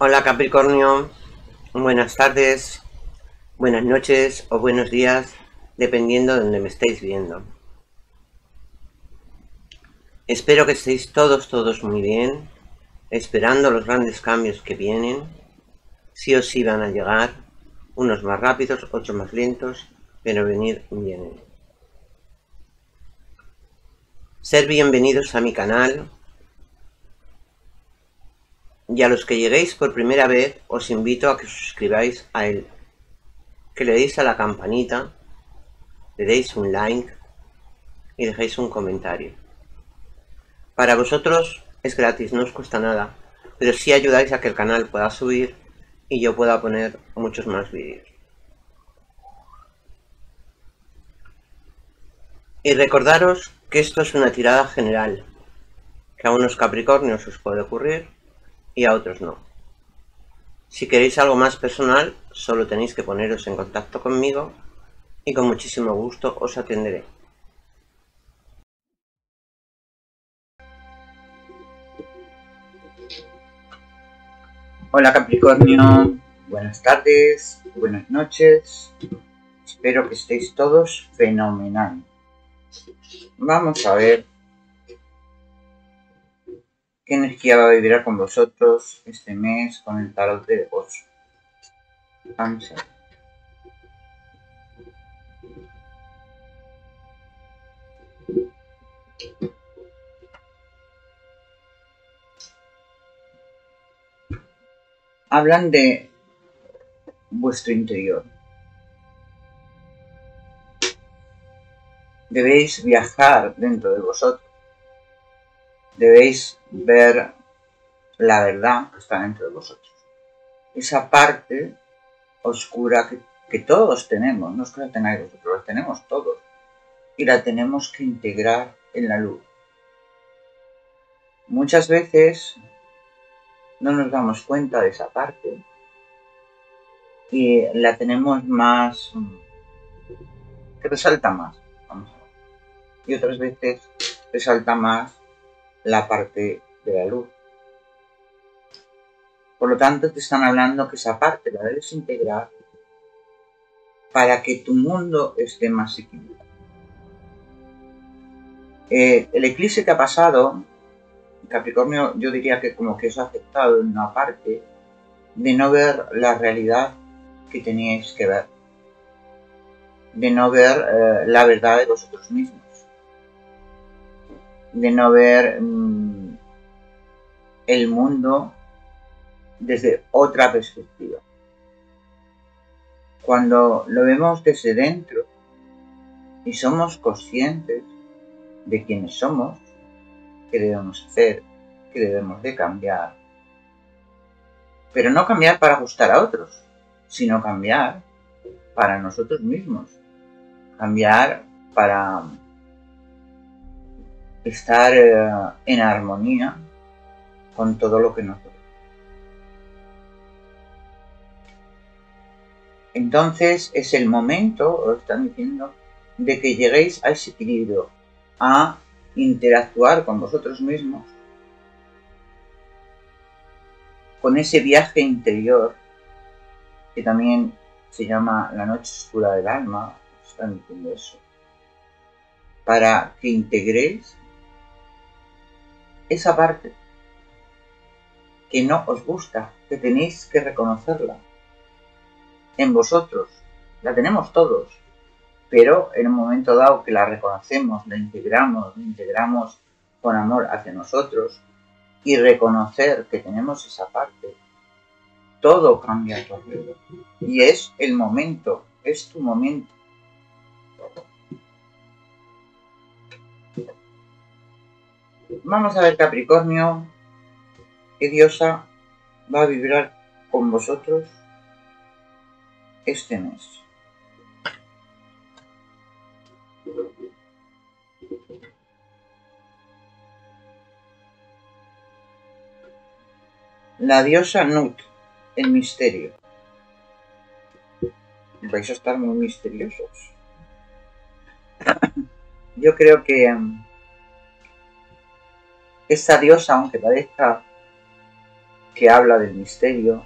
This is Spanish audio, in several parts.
Hola Capricornio, buenas tardes, buenas noches o buenos días, dependiendo de donde me estéis viendo. Espero que estéis todos muy bien, esperando los grandes cambios que vienen. Sí o sí van a llegar, unos más rápidos, otros más lentos, pero vienen. Ser bienvenidos a mi canal. Y a los que lleguéis por primera vez, os invito a que os suscribáis a él, que le deis a la campanita, le deis un like y dejéis un comentario. Para vosotros es gratis, no os cuesta nada, pero sí ayudáis a que el canal pueda subir y yo pueda poner muchos más vídeos. Y recordaros que esto es una tirada general, que a unos Capricornios os puede ocurrir y a otros no. Si queréis algo más personal, solo tenéis que poneros en contacto conmigo y con muchísimo gusto os atenderé. Hola Capricornio, buenas tardes, buenas noches, espero que estéis todos fenomenal. Vamos a ver qué energía va a vibrar con vosotros este mes con el tarot de Oso. Vamos a ver. Hablan de vuestro interior. Debéis viajar dentro de vosotros. Debéis ver la verdad que está dentro de vosotros. Esa parte oscura que todos tenemos, no es que la tengáis vosotros, la tenemos todos. Y la tenemos que integrar en la luz. Muchas veces no nos damos cuenta de esa parte y la tenemos más, que resalta más, vamos a ver. Y otras veces resalta más la parte de la luz. Por lo tanto, te están hablando que esa parte la debes integrar para que tu mundo esté más equilibrado. El eclipse que ha pasado, Capricornio, yo diría que como que os ha afectado en una parte de no ver la realidad que teníais que ver, de no ver la verdad de vosotros mismos, de no ver el mundo desde otra perspectiva. Cuando lo vemos desde dentro y somos conscientes de quiénes somos, qué debemos hacer, qué debemos de cambiar, pero no cambiar para gustar a otros, sino cambiar para nosotros mismos, cambiar para estar en armonía con todo lo que nos rodea. Entonces es el momento, os están diciendo, de que lleguéis a ese equilibrio, a interactuar con vosotros mismos, con ese viaje interior, que también se llama la noche oscura del alma, os están diciendo eso, para que integréis esa parte que no os gusta, que tenéis que reconocerla en vosotros. La tenemos todos, pero en un momento dado que la reconocemos, la integramos con amor hacia nosotros y reconocer que tenemos esa parte, todo cambia a tu alrededor. Y es el momento, es tu momento. Vamos a ver, Capricornio, qué diosa va a vibrar con vosotros este mes. La diosa Nut, el misterio. Vais a estar muy misteriosos. Yo creo que esta diosa, aunque parezca que habla del misterio,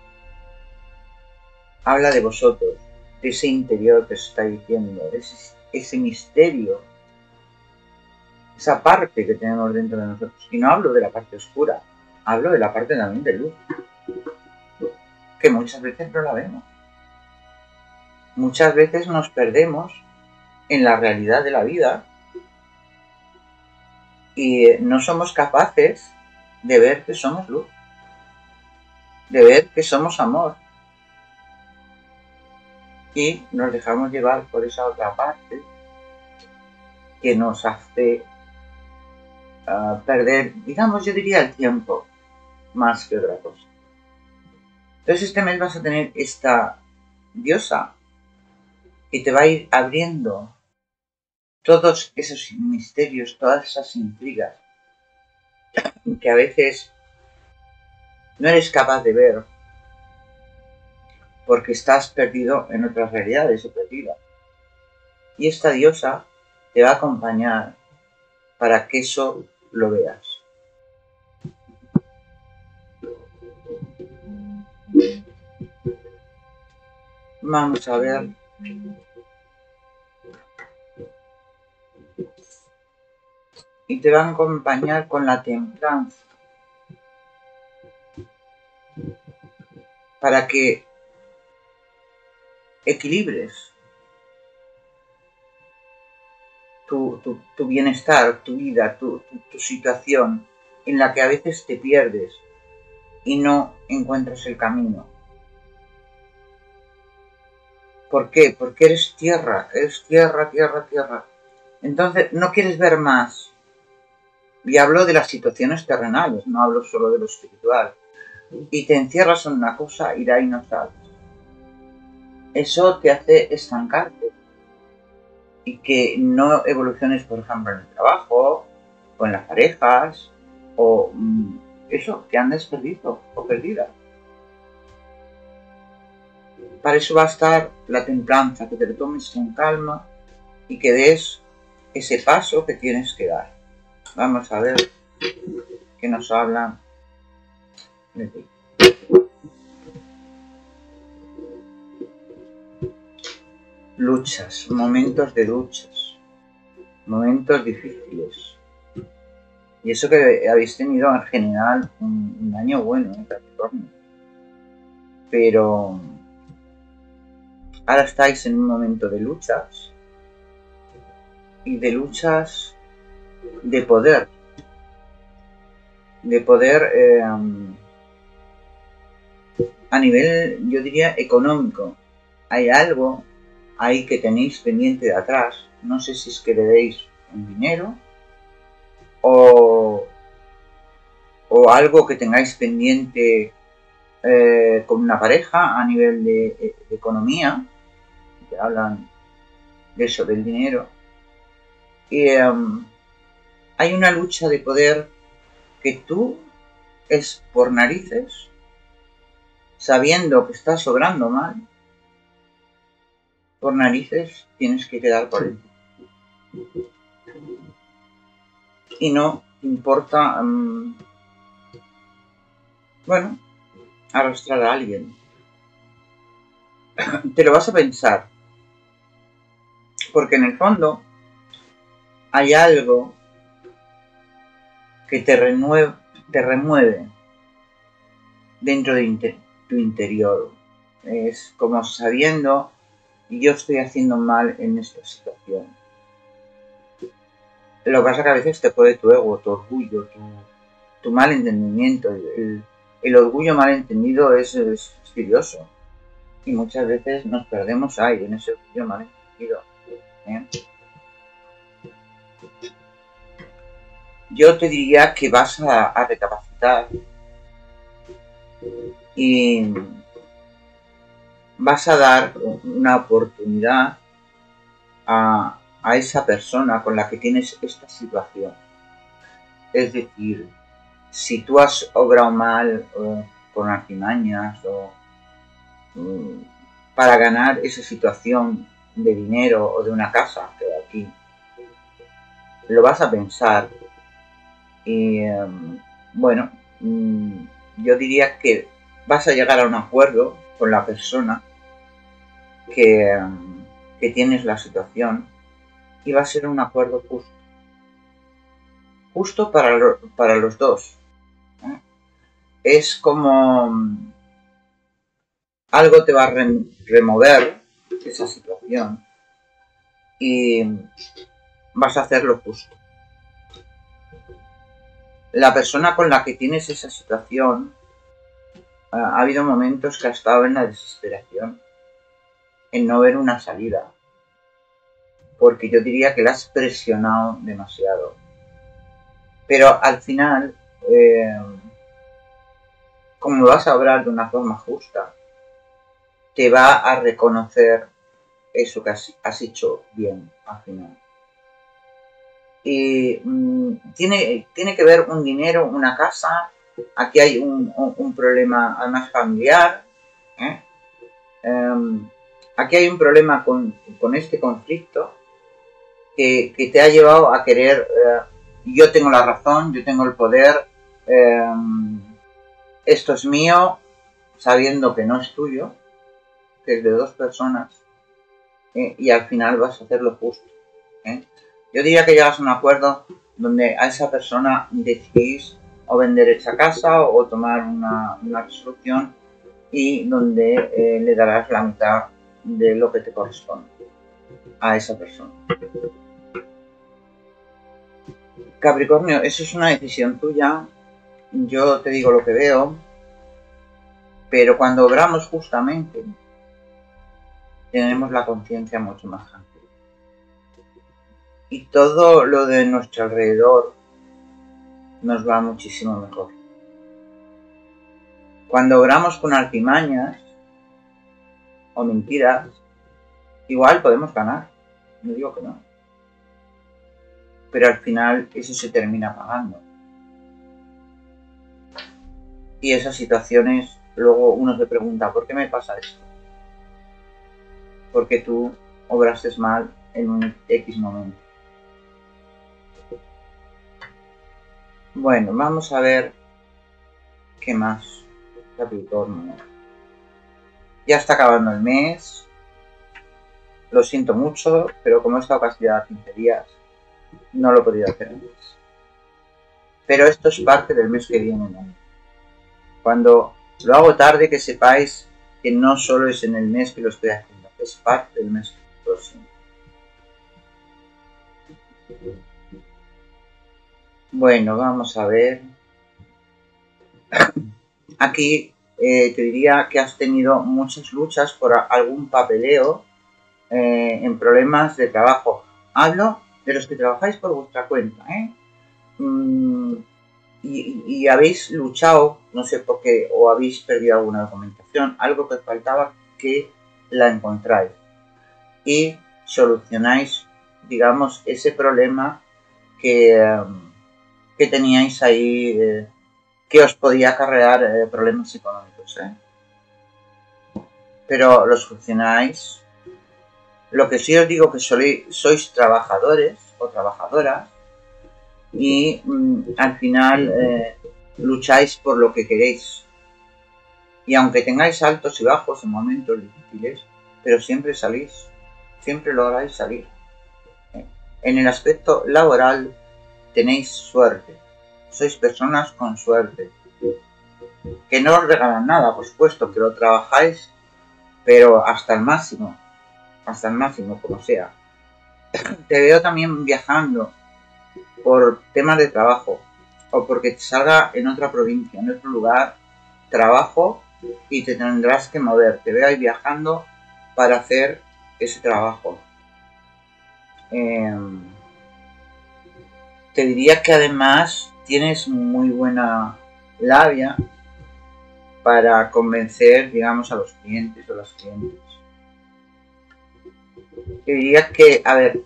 habla de vosotros, de ese interior que os está diciendo, ese misterio, esa parte que tenemos dentro de nosotros. Y no hablo de la parte oscura, hablo de la parte también de luz, que muchas veces no la vemos. Muchas veces nos perdemos en la realidad de la vida y no somos capaces de ver que somos luz, de ver que somos amor. Y nos dejamos llevar por esa otra parte que nos hace perder, digamos, yo diría el tiempo más que otra cosa. Entonces este mes vas a tener esta diosa y te va a ir abriendo todos esos misterios, todas esas intrigas que a veces no eres capaz de ver porque estás perdido en otras realidades o perdida. Y esta diosa te va a acompañar para que eso lo veas. Vamos a ver. Y te va a acompañar con la templanza para que equilibres tu bienestar, tu vida, tu situación en la que a veces te pierdes y no encuentras el camino. ¿Por qué? Porque eres tierra, tierra, tierra. Entonces no quieres ver más. Y hablo de las situaciones terrenales, no hablo solo de lo espiritual. Y te encierras en una cosa y de ahí no sales. Eso te hace estancarte y que no evoluciones, por ejemplo, en el trabajo o en las parejas o eso, que andes perdido o perdida. Para eso va a estar la templanza, que te lo tomes con calma y que des ese paso que tienes que dar. Vamos a ver qué nos hablan de ti. Luchas, momentos de luchas, momentos difíciles. Y eso que habéis tenido en general un año bueno en Capricornio. Pero ahora estáis en un momento de luchas y de luchas de poder a nivel, yo diría, económico. Hay algo ahí que tenéis pendiente de atrás, no sé si es que debéis en dinero o algo que tengáis pendiente con una pareja a nivel de economía, que hablan de eso, del dinero. Y hay una lucha de poder que tú es por narices, sabiendo que estás sobrando mal, por narices tienes que quedar por él. Y no importa, bueno, arrastrar a alguien. Te lo vas a pensar, porque en el fondo hay algo que te remueve dentro de tu interior. Es como sabiendo, yo estoy haciendo mal en esta situación. Lo que pasa es que a veces te puede tu ego, tu orgullo, tu mal entendimiento. El orgullo mal entendido es fastidioso. Y muchas veces nos perdemos ahí, en ese orgullo mal entendido. Yo te diría que vas a recapacitar y vas a dar una oportunidad a esa persona con la que tienes esta situación. Es decir, si tú has obrado mal por artimañas o para ganar esa situación de dinero o de una casa, que aquí lo vas a pensar y bueno, yo diría que vas a llegar a un acuerdo con la persona que tienes la situación y va a ser un acuerdo justo para los dos. Es como algo te va a remover esa situación y vas a hacerlo justo. La persona con la que tienes esa situación ha habido momentos que ha estado en la desesperación, en no ver una salida, porque yo diría que la has presionado demasiado. Pero al final, como vas a obrar de una forma justa, te va a reconocer eso que has hecho bien al final. Y tiene que ver un dinero, una casa. Aquí hay un problema además familiar. Aquí hay un problema con este conflicto que te ha llevado a querer, yo tengo la razón, yo tengo el poder, esto es mío, sabiendo que no es tuyo, que es de dos personas, y al final vas a hacer lo justo. Yo diría que llegas a un acuerdo donde a esa persona decidís o vender esa casa o tomar una resolución y donde le darás la mitad de lo que te corresponde a esa persona. Capricornio, eso es una decisión tuya. Yo te digo lo que veo, pero cuando obramos justamente tenemos la conciencia mucho más grande. Y todo lo de nuestro alrededor nos va muchísimo mejor. Cuando obramos con artimañas o mentiras, igual podemos ganar, no digo que no, pero al final eso se termina pagando. Y esas situaciones, luego uno se pregunta, ¿por qué me pasa esto? Porque tú obraste mal en un X momento. Bueno, vamos a ver qué más, Capricornio. Ya está acabando el mes. Lo siento mucho, pero como he estado castigada 15 días, no lo he podido hacer antes. Pero esto es parte del mes que viene, ¿no? Cuando lo hago tarde, que sepáis que no solo es en el mes que lo estoy haciendo, es parte del mes próximo. Bueno, vamos a ver. Aquí te diría que has tenido muchas luchas por algún papeleo en problemas de trabajo. Hablo de los que trabajáis por vuestra cuenta, y habéis luchado, no sé por qué, o habéis perdido alguna documentación, algo que faltaba, que la encontráis y solucionáis, digamos, ese problema que teníais ahí, que os podía acarrear problemas económicos, pero lo solucionáis. Lo que sí os digo que sois trabajadores o trabajadoras y al final lucháis por lo que queréis. Y aunque tengáis altos y bajos en momentos difíciles, pero siempre salís, siempre lográis salir. En el aspecto laboral tenéis suerte, sois personas con suerte, que no os regalan nada, por supuesto, que lo trabajáis, pero hasta el máximo, como sea. Te veo también viajando por temas de trabajo o porque te salga en otra provincia, en otro lugar, trabajo y te tendrás que mover. Te veo ahí viajando para hacer ese trabajo. Te diría que además tienes muy buena labia para convencer, digamos, a los clientes o las clientes. Te diría que, a ver,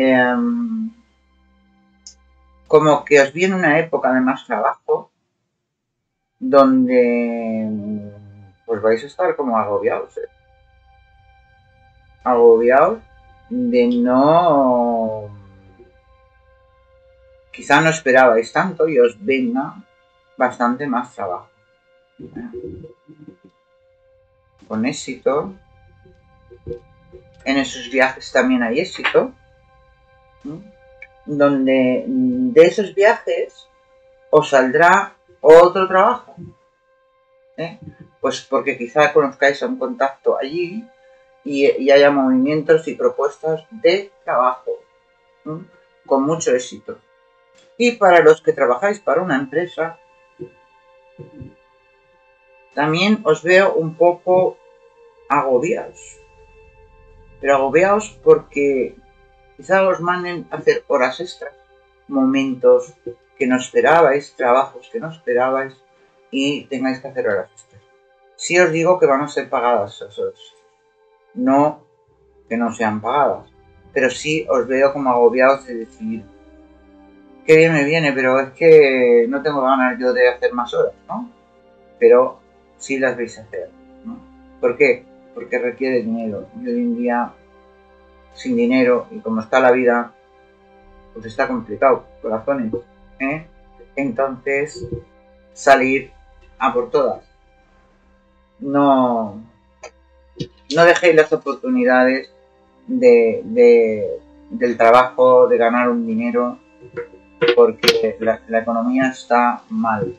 como que os viene una época de más trabajo donde pues vais a estar como agobiados, agobiados de no, quizá no esperabais tanto y os venga bastante más trabajo. con éxito. En esos viajes también hay éxito, ¿no? Donde de esos viajes os saldrá otro trabajo, ¿eh? Pues porque quizá conozcáis a un contacto allí y haya movimientos y propuestas de trabajo, ¿no? Con mucho éxito. Y para los que trabajáis para una empresa, también os veo un poco agobiados. Pero agobiados porque quizá os manden a hacer horas extras, momentos que no esperabais, trabajos que no esperabais y tengáis que hacer horas extras. Sí os digo que van a ser pagadas esas horas. No que no sean pagadas. Pero sí os veo como agobiados de decir, qué bien me viene, pero es que no tengo ganas yo de hacer más horas, ¿no? Pero sí las vais a hacer, ¿no? ¿Por qué? Porque requiere dinero. Y hoy en día, sin dinero, y como está la vida, pues está complicado, corazones, ¿eh? Entonces, salir a por todas. No dejéis las oportunidades del trabajo, de ganar un dinero, porque la economía está mal.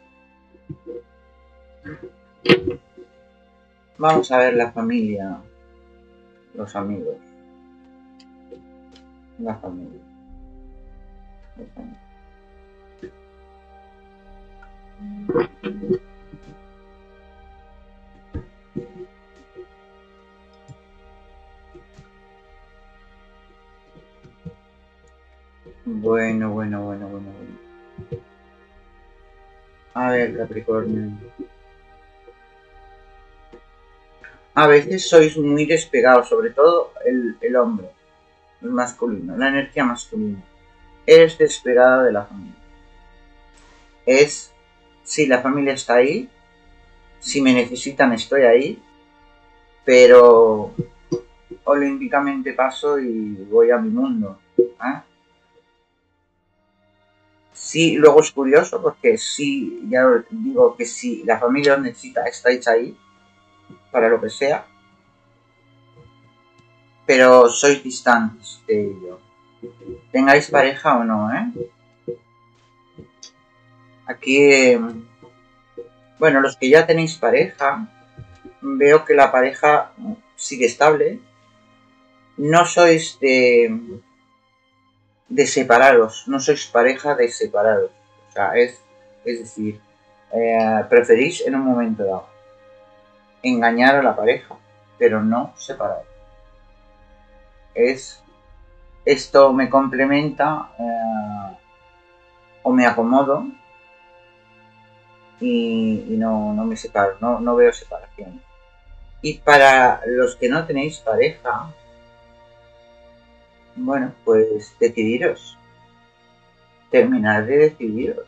Vamos a ver la familia, los amigos, la familia. Bueno. A ver, Capricornio. A veces sois muy despegados, sobre todo el hombre, el masculino, la energía masculina. Es despegada de la familia. Es, si la familia está ahí, si me necesitan estoy ahí, pero olímpicamente paso y voy a mi mundo. ¿Eh? Sí, luego es curioso porque sí, ya os digo que si la familia os necesita, estáis ahí para lo que sea, pero sois distantes de ello. Tengáis pareja o no, ¿eh? Aquí, bueno, los que ya tenéis pareja, veo que la pareja sigue estable. No sois de separaros, no sois pareja de separaros. O sea, es decir, preferís en un momento dado engañar a la pareja, pero no separar. Esto me complementa o me acomodo y no me separo, no veo separación. Y para los que no tenéis pareja, bueno, pues decidiros, terminar de decidiros.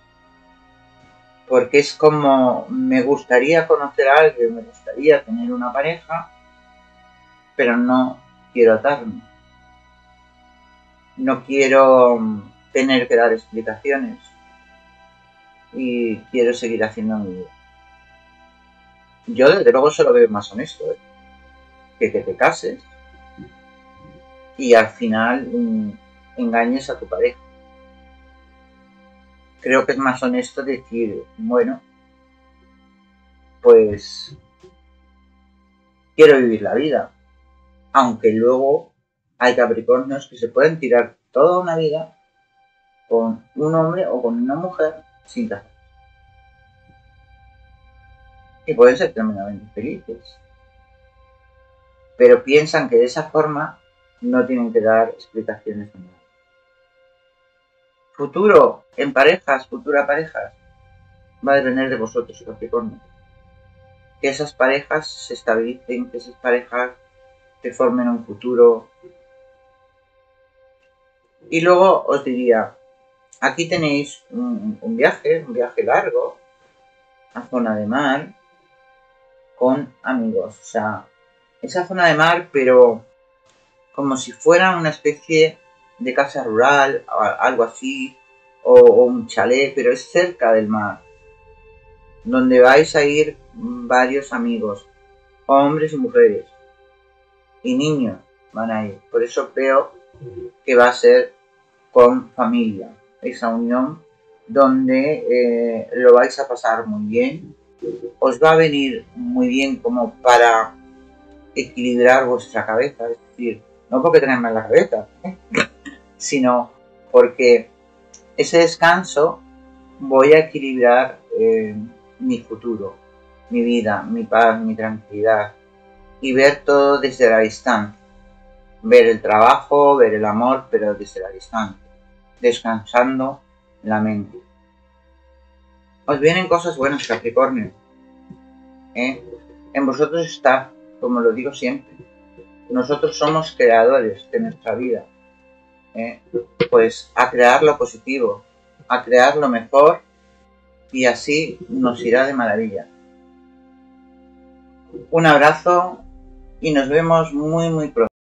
Porque es como, me gustaría conocer a alguien, me gustaría tener una pareja, pero no quiero atarme. No quiero tener que dar explicaciones y quiero seguir haciendo mi vida. Yo desde luego se lo veo más honesto, ¿eh? Que te cases y al final engañes a tu pareja. Creo que es más honesto decir, bueno, pues quiero vivir la vida, aunque luego hay capricornios que se pueden tirar toda una vida con un hombre o con una mujer sin casar. Y pueden ser tremendamente felices. Pero piensan que de esa forma no tienen que dar explicaciones de nada. Futuro en parejas, futura parejas, va a depender de vosotros, Capricornio. Que esas parejas se estabilicen, que esas parejas que formen un futuro. Y luego os diría, aquí tenéis un viaje largo, a zona de mar, con amigos. O sea, esa zona de mar, pero como si fuera una especie de casa rural, algo así, o un chalet, pero es cerca del mar. donde vais a ir varios amigos, hombres y mujeres, y niños van a ir. Por eso veo que va a ser con familia, esa unión donde lo vais a pasar muy bien, os va a venir muy bien como para equilibrar vuestra cabeza, es decir, no porque tengáis mal la cabeza, sino porque ese descanso voy a equilibrar mi futuro, mi vida, mi paz, mi tranquilidad y ver todo desde la distancia, ver el trabajo, ver el amor, pero desde la distancia, descansando la mente. Os vienen cosas buenas, Capricornio. En vosotros está, como lo digo siempre, nosotros somos creadores de nuestra vida. Pues a crear lo positivo, a crear lo mejor, y así nos irá de maravilla. Un abrazo y nos vemos muy pronto.